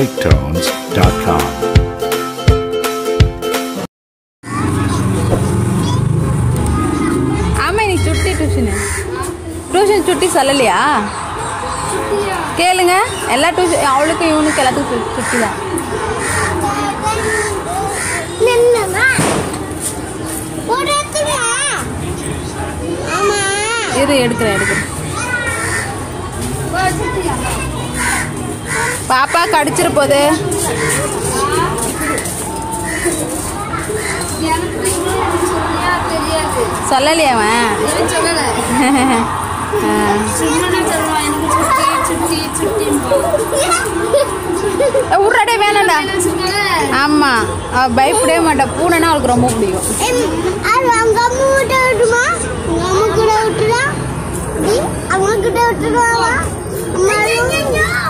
musictones.com. ஆமா நீ சுட்டி டியூஷன் சுட்டி சொல்லலையா? கேளுங்க எல்லா டியூஷன் அவளுக்கும் இவனுக்கு எல்லாத்துக்கும் சுட்டி தான். இரு எடுக்கிறேன். பாப்பா கடிச்சிரு போது. சொல்லலையா அவன்? உருடே வேணாண்டா. ஆமா அவ பயப்படவே மாட்டா. பூனைனா அவளுக்கு ரொம்ப பிடிக்கும். அவங்க கிட்ட விட்டுருவா